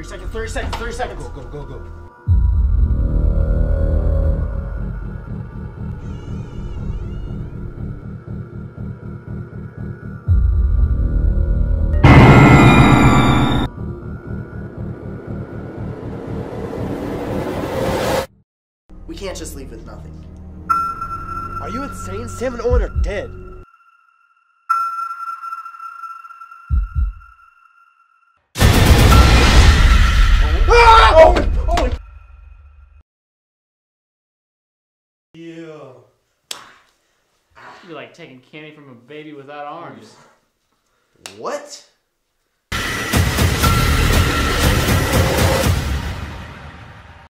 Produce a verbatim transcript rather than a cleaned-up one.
seconds, thirty seconds, thirty seconds. Go, go, go, go. We can't just leave with nothing. Are you insane? Sam and Owen are dead. Ah! Owen! Owen! Yeah. You're like taking candy from a baby without arms. What?